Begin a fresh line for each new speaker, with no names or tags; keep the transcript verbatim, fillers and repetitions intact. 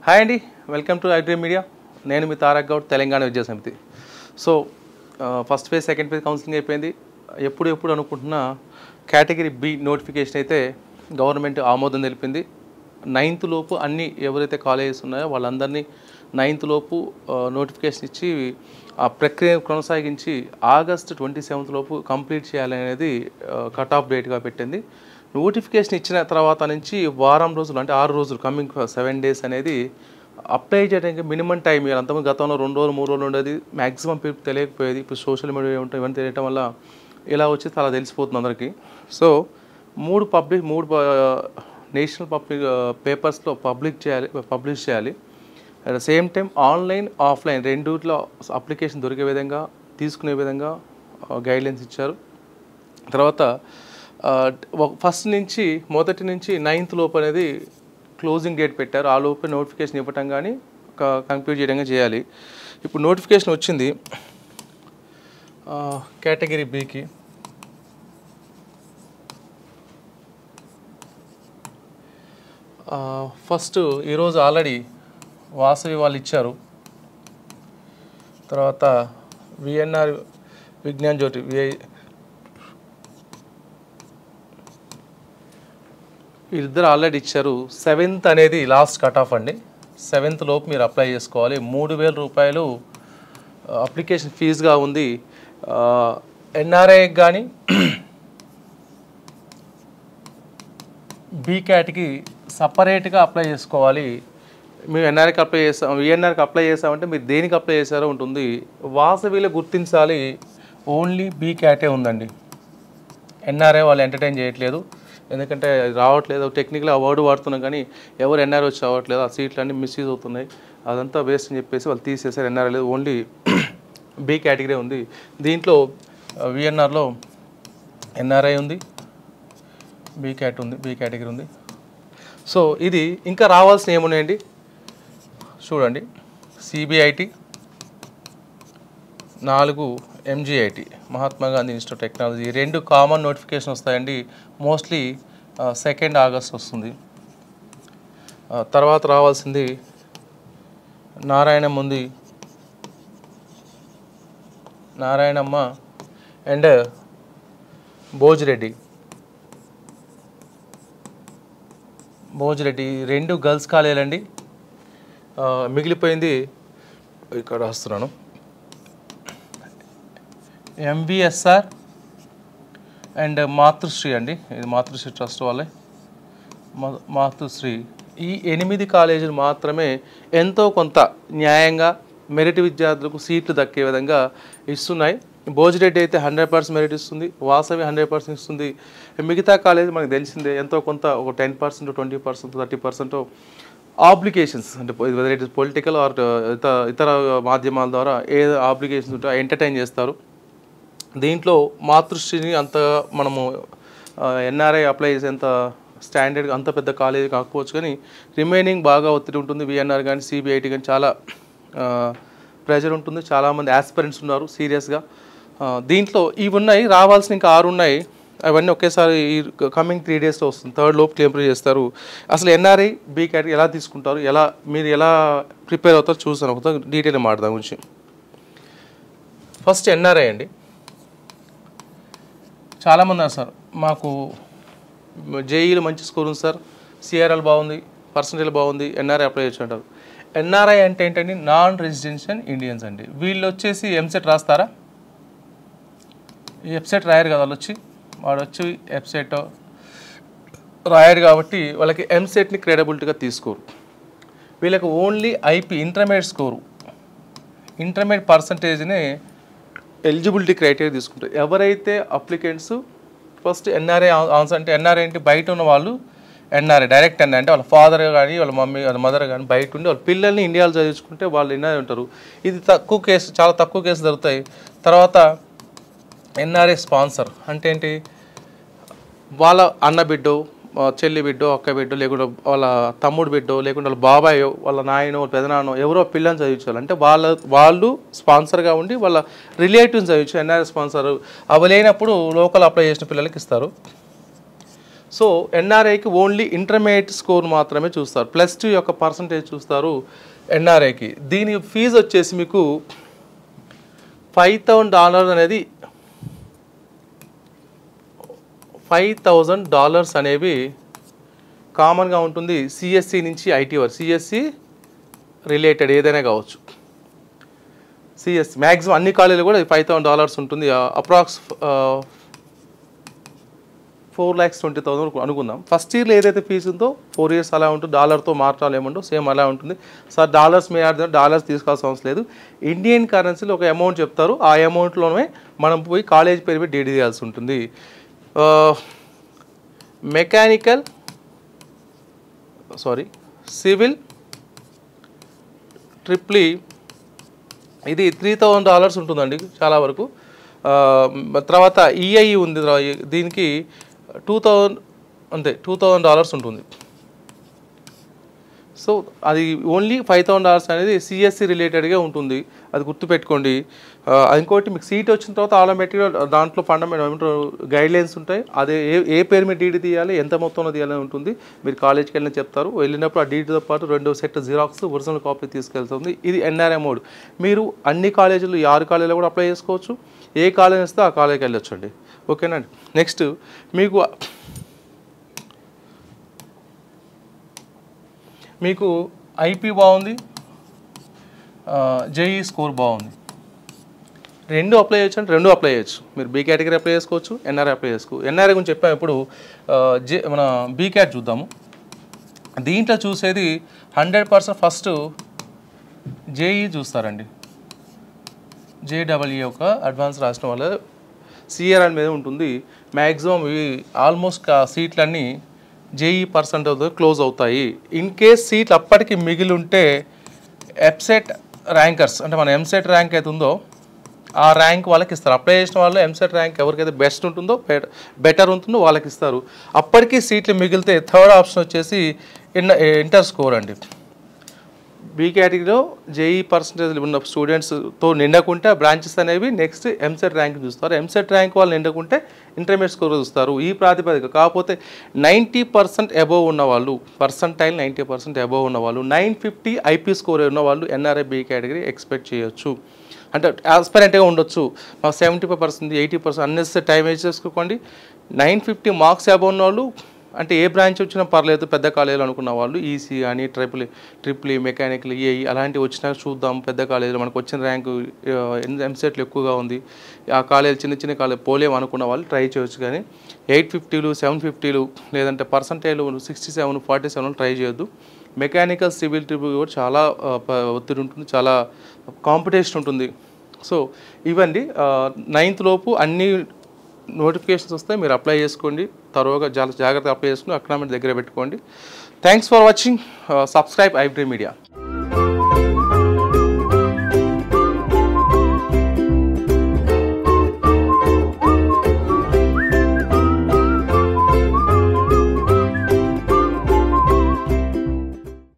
Hi అండి, welcome to iDream media. నేను మీ Tarak Goud, Telangana Vidya Samiti. So first phase second phase counselling అయిపోయింది. ఎప్పుడు ఎప్పుడు అనుకుంటున్న కేటగిరీ బి నోటిఫికేషన్ అయితే గవర్నమెంట్ ఆమోదం తెలిపింది. నైన్త్ లోపు అన్ని ఎవరైతే కాలేజెస్ ఉన్నాయో వాళ్ళందరినీ నైన్త్ లోపు నోటిఫికేషన్ ఇచ్చి ఆ ప్రక్రియ కొనసాగించి ఆగస్ట్ ట్వంటీ సెవెంత్ లోపు కంప్లీట్ చేయాలనేది కట్ ఆఫ్ డేట్గా పెట్టింది. నోటిఫికేషన్ ఇచ్చిన తర్వాత నుంచి వారం రోజులు అంటే ఆరు రోజులు కమింగ్ సెవెన్ డేస్ అనేది అప్లై చేయడానికి మినిమం టైం. మీరు అంతకుముందు గతంలో రెండు రోజులు మూడు రోజులు ఉండేది, మ్యాక్సిమం పీపుల్ తెలియకపోయేది. ఇప్పుడు సోషల్ మీడియా ఉంటాయి, ఇవన్నీ తెలియటం వల్ల ఇలా వచ్చి అలా తెలిసిపోతుంది అందరికీ. సో మూడు పబ్లిక్ మూడు నేషనల్ పబ్లిక్ పేపర్స్లో పబ్లిక్ చేయాలి పబ్లిష్ చేయాలి. At the same time online offline రెండిట్లో అప్లికేషన్ దొరికే విధంగా తీసుకునే విధంగా గైడ్లైన్స్ ఇచ్చారు. తర్వాత ఫస్ట్ నుంచి మొదటి నుంచి నైన్త్ లోపు అనేది క్లోజింగ్ డేట్ పెట్టారు. ఆ లోపే నోటిఫికేషన్ ఇవ్వటం కానీ కంప్లీట్ చేయడంగా చేయాలి. ఇప్పుడు నోటిఫికేషన్ వచ్చింది కేటగిరీ బికి. ఫస్ట్ ఈరోజు ఆల్రెడీ వాసవి వాళ్ళు ఇచ్చారు. తర్వాత విఎన్ఆర్ విజ్ఞాన్ జ్యోతి విఐ వీళ్ళిద్దరు ఆల్రెడీ ఇచ్చారు. సెవెంత్ అనేది లాస్ట్ కట్ ఆఫ్ అండి. సెవెంత్ లోపు మీరు అప్లై చేసుకోవాలి. మూడు వేల రూపాయలు అప్లికేషన్ ఫీజుగా ఉంది. ఎన్ఆర్ఐకి కానీ బీ క్యాట్కి సపరేట్గా అప్లై చేసుకోవాలి. మేము ఎన్ఆర్ఐకి అప్లై చేస్తాం, విఎన్ఆర్కి అప్లై చేస్తామంటే మీరు దేనికి అప్లై చేస్తారో ఉంటుంది. వాసవిలో గుర్తించాలి, ఓన్లీ బీ క్యాటే ఉందండి. ఎన్ఆర్ఐ వాళ్ళు ఎంటర్టైన్ చేయట్లేదు, ఎందుకంటే రావట్లేదు. టెక్నికల్ ఆ వర్డ్ వాడుతున్నాం కానీ ఎవరు ఎన్ఆర్ఐ వచ్చి రావట్లేదు. ఆ సీట్లు అన్నీ మిస్యూజ్ అవుతున్నాయి, అదంతా వేస్ట్ అని చెప్పేసి వాళ్ళు తీసేసారు. ఎన్ఆర్ఐ లేదు, ఓన్లీ బీ కేటగిరీ ఉంది. దీంట్లో విఎన్ఆర్లో ఎన్ఆర్ఐ ఉంది, బీ క్యాట్ ఉంది, బీ కేటగిరీ ఉంది. సో ఇది ఇంకా రావాల్సిన ఏమున్నాయండి చూడండి. సిబిఐటి, నాలుగు MGIT Mahatma Gandhi institute of technology, రెండు కామన్ నోటిఫికేషన్ వస్తాయండి. మోస్ట్లీ సెకండ్ ఆగస్ట్ వస్తుంది. తర్వాత రావాల్సింది నారాయణమ్మ ఉంది, నారాయణమ్మ అండ్ భోజిరెడ్డి. భోజిరెడ్డి రెండు గర్ల్స్ కాలేజీలు అండి. మిగిలిపోయింది ఇక్కడ వస్తున్నాను ఎంవిఎస్ఆర్ అండ్ మాతృశ్రీ అండి. ఇది మాతృశ్రీ ట్రస్ట్ వాళ్ళే. మాతృశ్రీ ఈ ఎనిమిది కాలేజీలు మాత్రమే ఎంతో కొంత న్యాయంగా మెరిట్ విద్యార్థులకు సీట్లు దక్కే విధంగా ఇస్తున్నాయి. భోజిరెడ్డి అయితే హండ్రెడ్ పర్సెంట్ మెరిట్ ఇస్తుంది, వాసవి హండ్రెడ్ పర్సెంట్ ఇస్తుంది. మిగతా కాలేజీ మనకు తెలిసిందే, ఎంతో కొంత ఒక ten percent twenty percent thirty percent publications అంటే whether it is political or ఇతర ఇతర మాధ్యమాల ద్వారా ఏ ఆబ్లికేషన్స్ ఉంటే ఎంటర్టైన్ చేస్తారు. దీంట్లో మాతృశ్రీని అంత మనము ఎన్ఆర్ఐ అప్లై చేసేంత స్టాండర్డ్ అంత పెద్ద కాలేజీ కాకపోవచ్చు, కానీ రిమైనింగ్ బాగా ఒత్తిడి ఉంటుంది. విఎన్ఆర్ కానీ సిబిఐటి కానీ చాలా ప్రెషర్ ఉంటుంది. చాలామంది ఆస్పిరెంట్స్ ఉన్నారు సీరియస్గా. దీంట్లో ఇవి ఉన్నాయి, రావాల్సిన ఇంకా ఆరు ఉన్నాయి. అవన్నీ ఒకేసారి ఈ కమింగ్ త్రీ డేస్లో వస్తుంది. థర్డ్ లోపు క్లెయిమ్ చేస్తారు. అసలు ఎన్ఆర్ఐ బీ కేటగిరీ ఎలా తీసుకుంటారు, ఎలా మీరు ఎలా ప్రిపేర్ అవుతారో చూస్తాను. ఒక డీటెయిల్ మాట్లాడదాం గురించి. ఫస్ట్ ఎన్ఆర్ఐ అండి. చాలామంది అన్నారు సార్ మాకు జేఈలో మంచి స్కోర్ ఉంది సార్, సిఆర్ఎల్ బాగుంది, పర్సంటేజ్ బాగుంది, ఎన్ఆర్ఐ అప్లై చేయొచ్చు అంటారు. ఎన్ఆర్ఐ అంటే ఏంటండి, నాన్ రెసిడెన్షియల్ ఇండియన్స్ అండి. వీళ్ళు వచ్చేసి ఎంసెట్ రాస్తారా? ఈ వెబ్సైట్ రాయరు కదా వాళ్ళు వచ్చి, వాడు వచ్చి వెబ్సైట్ రాయరు కాబట్టి వాళ్ళకి ఎంసెట్ని క్రెడిబిలిటీగా తీసుకోరు. వీళ్ళకి only IP intermediate score, intermediate పర్సంటేజ్ని ఎలిజిబిలిటీ క్రైటీరియా తీసుకుంటారు. ఎవరైతే అప్లికెంట్స్ ఫస్ట్ ఎన్ఆర్ఐ ఆన్సర్ అంటే ఎన్ఆర్ఐ అంటే బయట ఉన్న వాళ్ళు ఎన్ఆర్ఐ డైరెక్ట్ ఎన్ఆర్ఐ అంటే వాళ్ళ ఫాదర్ కానీ వాళ్ళ మమ్మీ వాళ్ళ మదర్ కానీ బయట ఉండి వాళ్ళ పిల్లల్ని ఇండియాలో చదివించుకుంటే వాళ్ళు ఎన్ఆర్ఐ ఉంటారు. ఇది తక్కువ కేసు, చాలా తక్కువ కేసు జరుగుతాయి. తర్వాత ఎన్ఆర్ఐ స్పాన్సర్ అంటే ఏంటి, వాళ్ళ అన్న బిడ్డో చెల్లి బిడ్డో అక్క బిడ్డో లేకుండా వాళ్ళ తమ్ముడు బిడ్డో లేకుండా వాళ్ళ బాబాయో వాళ్ళ నాయనో పెదనాన్నో ఎవరో పిల్లల్ని చదివించాలి అంటే వాళ్ళ వాళ్ళు స్పాన్సర్గా ఉండి వాళ్ళ రిలేటివ్స్ చదివించాలి. ఎన్ఆర్ఐ స్పాన్సర్ అవి లేనప్పుడు లోకల్ అప్లై చేసిన పిల్లలకి ఇస్తారు. సో ఎన్ఆర్ఐకి ఓన్లీ ఇంటర్మీడియట్ స్కోర్ మాత్రమే చూస్తారు, ప్లస్ టూ యొక్క పర్సంటేజ్ చూస్తారు ఎన్ఆర్ఐకి. దీని ఫీజు వచ్చేసి మీకు ఫైవ్ థౌజండ్ డాలర్ అనేది ఫైవ్ థౌజండ్ డాలర్స్ అనేవి కామన్గా ఉంటుంది సిఎస్సి నుంచి ఐటీ వరకు. సిఎస్సి రిలేటెడ్ ఏదైనా కావచ్చు, సిఎస్సి మ్యాక్సిమం అన్ని కాలేజీలు కూడా ఫైవ్ థౌసండ్ డాలర్స్ ఉంటుంది. Approx four lakhs twenty thousand అనుకుందాం. ఫస్ట్ ఇయర్లో ఏదైతే ఫీజు ఉందో ఫోర్ ఇయర్స్ అలా ఉంటుంది, డాలర్తో మార్చాలి ఏమంటో సేమ్ అలా ఉంటుంది. సార్ డాలర్స్ మీ ఆడితే డాలర్స్ తీసుకోవాల్సిన అవసరం లేదు, ఇండియన్ కరెన్సీలో ఒక అమౌంట్ చెప్తారు, ఆ అమౌంట్లోనే మనం పోయి కాలేజ్ పేరు మీద డీడీ చేయాల్సి ఉంటుంది. మెకానికల్ సారీ సివిల్ ట్రిప్లీ ఇది త్రీ థౌజండ్ డాలర్స్ ఉంటుందండి చాలా వరకు. తర్వాత ఈఐ ఉంది, దీనికి టూ థౌజండ్ అంతే టూ థౌజండ్ డాలర్స్ ఉంటుంది. సో అది ఓన్లీ ఫైవ్ థౌసండ్ డాలర్స్ అనేది సిఎస్సి రిలేటెడ్గా ఉంటుంది, అది గుర్తుపెట్టుకోండి. ఇంకోటి మీకు సీట్ వచ్చిన తర్వాత ఆటోమేటిక్గా దాంట్లో ఫండమెంటల్ ఏమంటారు గైడ్లైన్స్ ఉంటాయి, అదే ఏ ఏ పేరు మీద డీడీ తీయాలి, ఎంత మొత్తంలో తీయాలని ఉంటుంది. మీరు కాలేజ్కి వెళ్ళిన చెప్తారు, వెళ్ళినప్పుడు ఆ డీడీతో పాటు రెండో సెట్ జిరాక్స్ ఒరిజినల్ కాపీ తీసుకెళ్తుంది. ఇది ఎన్ఆర్ఐ మోడ్. మీరు అన్ని కాలేజీలు ఈ ఆరు కాలేజీలో కూడా అప్లై చేసుకోవచ్చు, ఏ కాలేజ్ వస్తే ఆ కాలేజ్కి వెళ్ళొచ్చండి. ఓకేనండి. నెక్స్ట్ మీకు మీకు ఐపీ బాగుంది, జేఈ స్కోర్ బాగుంది, రెండు అప్లై చేయొచ్చు అంటే రెండు అప్లై చేయొచ్చు. మీరు బీ కేటగిరీ అప్లై చేసుకోవచ్చు, ఎన్ఆర్ఐ అప్లై చేసుకోవచ్చు. ఎన్ఆర్ఐ గురించి చెప్పాము, ఇప్పుడు జే మన బీ క్యాట్ చూద్దాము. దీంట్లో చూసేది హండ్రెడ్ పర్సెంట్ ఫస్ట్ జేఈ చూస్తారండి. జేడబ్ల్యూ యొక్క అడ్వాన్స్ రాసిన వల్ల సిఆర్ఎన్ మీద ఉంటుంది. మ్యాక్సిమం ఇవి ఆల్మోస్ట్ సీట్లన్నీ జేఈ పర్సెంటేజ్ క్లోజ్ అవుతాయి. ఇన్ కేస్ సీట్లు అప్పటికి మిగిలి ఉంటే ఎఫ్సెట్ ర్యాంకర్స్ అంటే మన ఎంసెట్ ర్యాంక్ అయితే ఉందో ఆ ర్యాంక్ వాళ్ళకి ఇస్తారు. అప్లై చేసిన వాళ్ళు ఎంసెట్ ర్యాంక్ ఎవరికైతే బెస్ట్ ఉంటుందో బెటర్ ఉంటుందో వాళ్ళకి ఇస్తారు. అప్పటికీ సీట్లు మిగిలితే థర్డ్ ఆప్షన్ వచ్చేసి ఇంటర్ స్కోర్ అండి. బీ కేటగిరీలో జేఈ పర్సంటేజ్ ఉన్న స్టూడెంట్స్తో నిండకుంటే బ్రాంచెస్ అనేవి నెక్స్ట్ ఎంసెట్ ర్యాంక్ చూస్తారు. ఎంసెట్ ర్యాంక్ వాళ్ళు నిండకుంటే ఇంటర్మీడియట్ స్కోర్ చూస్తారు. ఈ ప్రాతిపదిక కాకపోతే నైంటీ పర్సెంట్ అబోవ్ ఉన్న వాళ్ళు, పర్సంటైల్ నైంటీ పర్సెంట్ అబోవ్ ఉన్న వాళ్ళు, నైన్ ఫిఫ్టీ ఐపీ స్కోర్ ఉన్న వాళ్ళు ఎన్ఆర్ఐ బీ కేటగిరీ ఎక్స్పెక్ట్ చేయొచ్చు. అంటే యాస్పరెంట్గా ఉండొచ్చు. మాకు seventy five percent eighty percent unnecessary time waste చేసుకోండి. నైన్ ఫిఫ్టీ మార్క్స్ అబోవ్ ఉన్న వాళ్ళు అంటే ఏ బ్రాంచ్ వచ్చినా పర్లేదు, పెద్ద కాలేజీలు అనుకున్న వాళ్ళు ఈసీ అని ట్రిపుల్ ట్రిపుల్ మెకానికల్ ఏఈ అలాంటివి వచ్చినా చూద్దాం. పెద్ద కాలేజీలో మనకు వచ్చిన ర్యాంకు ఎంసెట్లు ఎక్కువగా ఉంది, ఆ కాలేజీ చిన్న చిన్న కాలేజ్ పోలేము అనుకున్న వాళ్ళు ట్రై చేయొచ్చు. కానీ ఎయిట్ ఫిఫ్టీలు సెవెన్ ఫిఫ్టీలు లేదంటే percentile sixty seven forty seven try చేయొద్దు. మెకానికల్ సివిల్ ట్రిపుల్ కూడా చాలా ఒత్తిడి ఉంటుంది, చాలా కాంపిటీషన్ ఉంటుంది. సో ఇవండి నైన్త్ లోపు అన్ని నోటిఫికేషన్స్ వస్తాయి, మీరు అప్లై చేసుకోండి. తరువాత చాలా జాగ్రత్తగా అప్లై చేసుకుని అక్కడ దగ్గర పెట్టుకోండి. Thanks for watching. Subscribe I dream media.